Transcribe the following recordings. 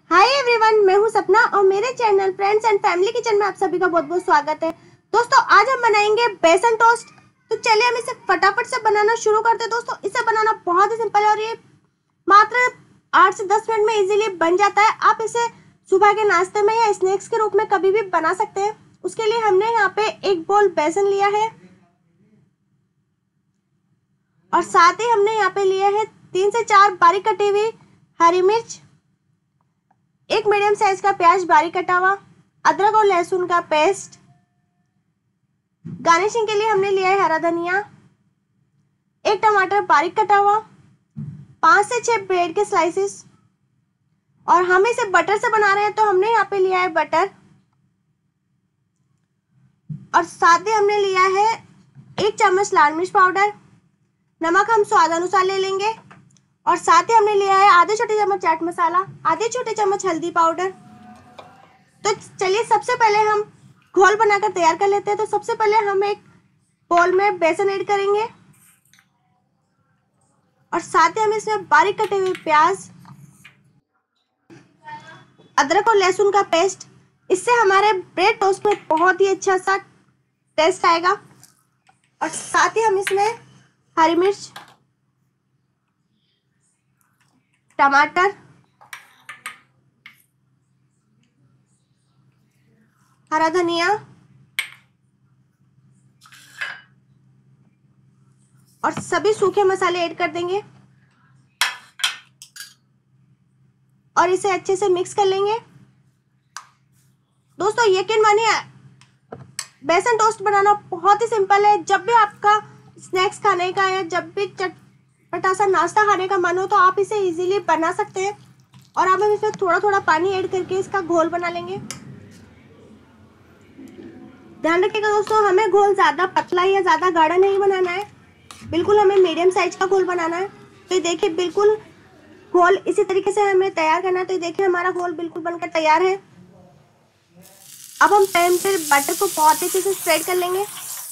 Hi everyone, मैं हूं सपना और मेरे channel friends and family kitchen में आप सभी का बहुत बहुत स्वागत है। दोस्तों आज हम बनाएंगे बेसन टोस्ट। तो चलिए हम इसे फटाफट से बनाना शुरू करते हैं। दोस्तों इसे बनाना बहुत ही सिंपल है और ये मात्र 8 से 10 मिनट में इजीली बन जाता है। आप इसे सुबह के नाश्ते में या स्नैक्स के रूप में कभी भी बना सकते हैं। उसके लिए हमने यहाँ पे 1 बोल बेसन लिया है और साथ ही हमने यहाँ पे लिया है 3 से 4 बारीक कटी हुई हरी मिर्च, 1 मीडियम साइज का प्याज बारीक कटा हुआ, अदरक और लहसुन का पेस्ट। गार्निशिंग के लिए हमने लिया है हरा धनिया, 1 टमाटर बारीक कटा हुआ, 5 से 6 ब्रेड के स्लाइसेस। और हम इसे बटर से बना रहे हैं तो हमने यहाँ पे लिया है बटर और साथ ही हमने लिया है 1 चम्मच लाल मिर्च पाउडर। नमक हम स्वाद अनुसार ले लेंगे और साथ ही हमने लिया है आधे छोटे चम्मच चाट मसाला, आधे छोटे चम्मच हल्दी पाउडर। तो चलिए सबसे पहले हम घोल बनाकर तैयार कर लेते हैं। तो सबसे पहले हम एक बोल में बेसन ऐड करेंगे और साथ ही हम इसमें बारीक कटे हुए प्याज, अदरक और लहसुन का पेस्ट। इससे हमारे ब्रेड टोस्ट में बहुत ही अच्छा सा टेस्ट आएगा। और साथ ही हम इसमें हरी मिर्च, टमाटर, हरा धनिया और सभी सूखे मसाले ऐड कर देंगे और इसे अच्छे से मिक्स कर लेंगे। दोस्तों यकीन मानिए बेसन टोस्ट बनाना बहुत ही सिंपल है। जब भी आपका स्नैक्स खाने का या जब भी चटपटा सा नाश्ता खाने का मन हो तो आप इसे इजीली बना सकते हैं। और अब हम इसमें थोड़ा थोड़ा पानी ऐड करके इसका घोल बना लेंगे। ध्यान रखिएगा दोस्तों, हमें घोल ज़्यादा पतला या ज़्यादा गाढ़ा नहीं बनाना है, बिल्कुल हमें मीडियम साइज का घोल बनाना है। तो ये देखिए बिल्कुल घोल इसी तरीके से हमें तैयार करना है। तो ये देखिए हमारा घोल बिल्कुल बनकर तैयार है। अब हम पैन पर बटर को बहुत अच्छे से स्प्रेड कर लेंगे।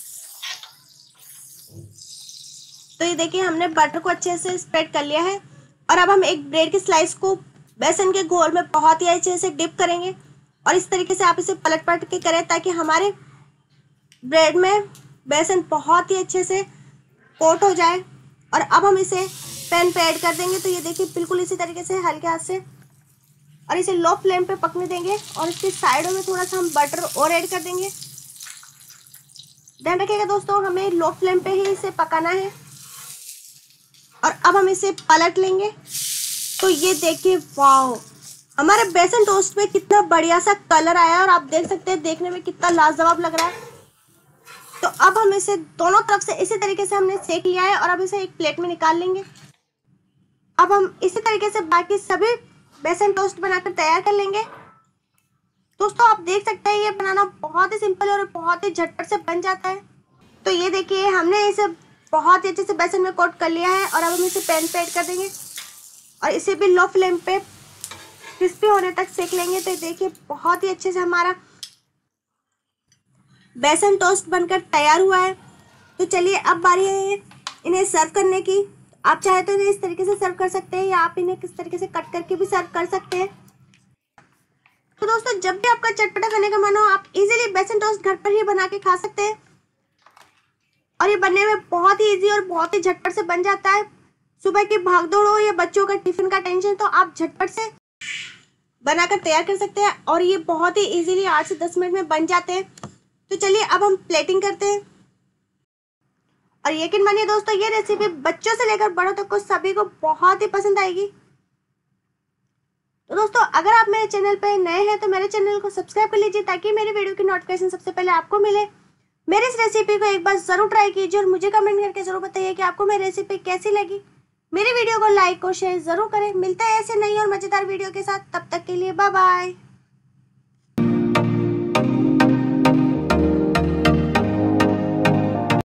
तो ये देखिए हमने बटर को अच्छे से स्प्रेड कर लिया है और अब हम एक ब्रेड के स्लाइस को बेसन के घोल में बहुत ही अच्छे से डिप करेंगे और इस तरीके से आप इसे पलट पलट के करें ताकि हमारे ब्रेड में बेसन बहुत ही अच्छे से कोट हो जाए। और अब हम इसे पैन पे ऐड कर देंगे। तो ये देखिए बिल्कुल इसी तरीके से हल्के हाथ से और इसे लो फ्लेम पे पकने देंगे और इसकी साइडों में थोड़ा सा हम बटर और ऐड कर देंगे। ध्यान रखिएगा दोस्तों, हमें लो फ्लेम पे ही इसे पकाना है। और अब हम इसे पलट लेंगे। तो ये देखिए वाओ, हमारे बेसन टोस्ट में कितना बढ़िया सा कलर आया है और आप देख सकते हैं देखने में कितना लाजवाब लग रहा है। तो अब हम इसे दोनों तरफ से इसी तरीके से हमने सेक लिया है और अब इसे एक प्लेट में निकाल लेंगे। अब हम इसी तरीके से बाकी सभी बेसन टोस्ट बनाकर तैयार कर लेंगे। दोस्तों आप देख सकते हैं ये बनाना बहुत ही सिंपल है और बहुत ही झटपट से बन जाता है। तो ये देखिए हमने इसे बहुत ही अच्छे से बेसन में कोट कर लिया है और अब हम इसे पैन पे ऐड कर देंगे और इसे भी लो फ्लेम पे क्रिस्पी होने तक सेक लेंगे। तो देखिए बहुत ही अच्छे से हमारा बेसन टोस्ट बनकर तैयार हुआ है। तो चलिए अब बारी है इन्हें सर्व करने की। आप चाहे तो इन्हें इस तरीके से सर्व कर सकते हैं या आप इन्हें किस तरीके से कट करके भी सर्व कर सकते हैं। तो दोस्तों जब भी आपका चटपटा खाने का मन हो आप इजीली बेसन टोस्ट घर पर ही बना के खा सकते हैं और ये बनने में बहुत ही इजी और बहुत ही झटपट से बन जाता है। सुबह की भागदौड़ हो या बच्चों का टिफिन का टेंशन तो आप झटपट से बनाकर तैयार कर सकते हैं और ये बहुत ही इजीली 8 से 10 मिनट में बन जाते हैं। तो चलिए अब हम प्लेटिंग करते हैं। और यकीन मानिए दोस्तों ये रेसिपी बच्चों से लेकर बड़ों तक को सभी को बहुत ही पसंद आएगी। तो दोस्तों अगर आप मेरे चैनल पर नए हैं तो मेरे चैनल को सब्सक्राइब कर लीजिए ताकि मेरे वीडियो की नोटिफिकेशन सबसे पहले आपको मिले। मेरी इस रेसिपी को एक बार जरूर ट्राई कीजिए और मुझे कमेंट करके जरूर बताइए कि आपको मेरी रेसिपी कैसी लगी। मेरी वीडियो को लाइक और शेयर जरूर करें। मिलते हैं ऐसे नई और मजेदार वीडियो के साथ, तब तक के लिए बाय बाय।